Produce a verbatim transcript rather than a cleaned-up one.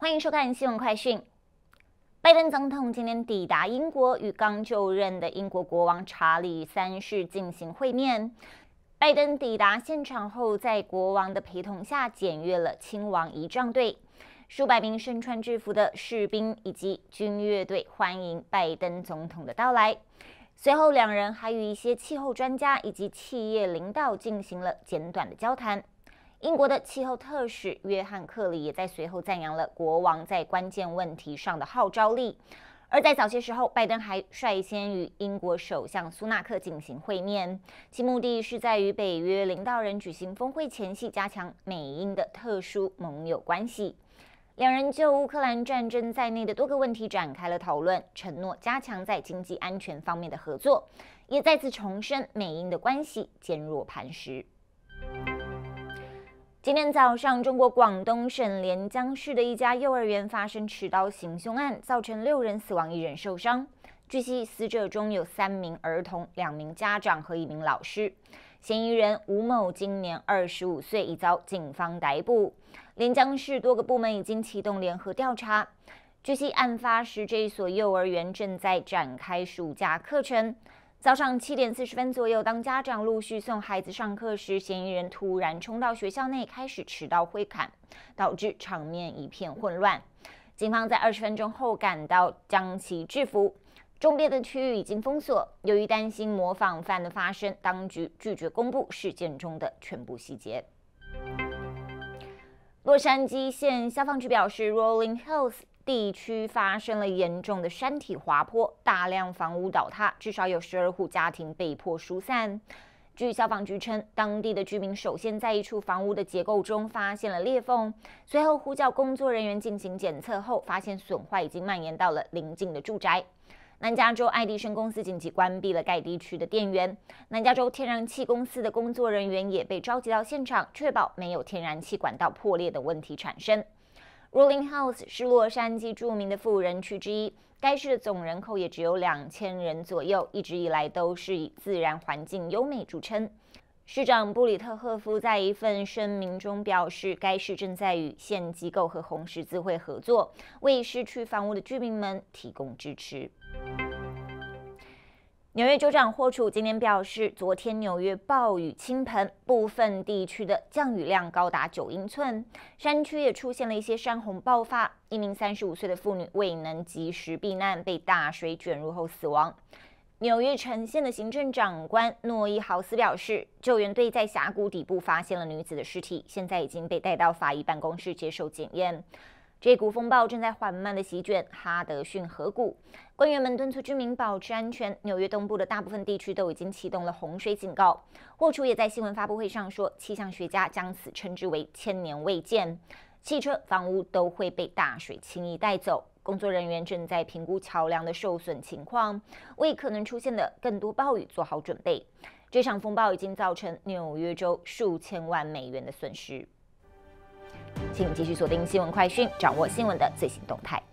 欢迎收看新闻快讯。拜登总统今天抵达英国，与刚就任的英国国王查理三世进行会面。拜登抵达现场后，在国王的陪同下检阅了亲王仪仗队，数百名身穿制服的士兵以及军乐队欢迎拜登总统的到来。随后，两人还与一些气候专家以及企业领导进行了简短的交谈。英国的气候特使约翰·克里也在随后赞扬了国王在关键问题上的号召力。而在早些时候，拜登还率先与英国首相苏纳克进行会面，其目的是在与北约领导人举行峰会前夕加强美英的特殊盟友关系。两人就乌克兰战争在内的多个问题展开了讨论，承诺加强在经济安全方面的合作，也再次重申美英的关系坚若磐石。今天早上，中国广东省连江市的一家幼儿园发生持刀行凶案，造成六人死亡，一人受伤。据悉，死者中有三名儿童、两名家长和一名老师。嫌疑人吴某今年二十五岁，已遭警方逮捕。连江市多个部门已经启动联合调查。据悉，案发时这一所幼儿园正在展开暑假课程。早上七点四十分左右，当家长陆续送孩子上课时，嫌疑人突然冲到学校内，开始持刀挥砍，导致场面一片混乱。警方在二十分钟后赶到，将其制服。周边的区域已经封锁。由于担心模仿犯的发生，当局拒绝公布事件中的全部细节。洛杉矶县消防局表示 ，Rolling Hills 地区发生了严重的山体滑坡，大量房屋倒塌，至少有十二户家庭被迫疏散。据消防局称，当地的居民首先在一处房屋的结构中发现了裂缝，随后呼叫工作人员进行检测后，发现损坏已经蔓延到了邻近的住宅。南加州爱迪生公司紧急关闭了该地区的电源，南加州天然气公司的工作人员也被召集到现场，确保没有天然气管道破裂的问题产生。Rolling Hills 是洛杉矶著名的富人区之一，该市的总人口也只有两千人左右，一直以来都是以自然环境优美著称。市长布里特赫夫在一份声明中表示，该市正在与县机构和红十字会合作，为失去房屋的居民们提供支持。纽约州长霍楚今天表示，昨天纽约暴雨倾盆，部分地区的降雨量高达九英寸，山区也出现了一些山洪爆发。一名三十五岁的妇女未能及时避难，被大水卷入后死亡。纽约城县的行政长官诺伊豪斯表示，救援队在峡谷底部发现了女子的尸体，现在已经被带到法医办公室接受检验。这股风暴正在缓慢地席卷哈德逊河谷，官员们敦促居民保持安全。纽约东部的大部分地区都已经启动了洪水警告。霍楚也在新闻发布会上说，气象学家将此称之为千年未见。汽车、房屋都会被大水轻易带走。工作人员正在评估桥梁的受损情况，为可能出现的更多暴雨做好准备。这场风暴已经造成纽约州数千万美元的损失。请继续锁定新闻快讯，掌握新闻的最新动态。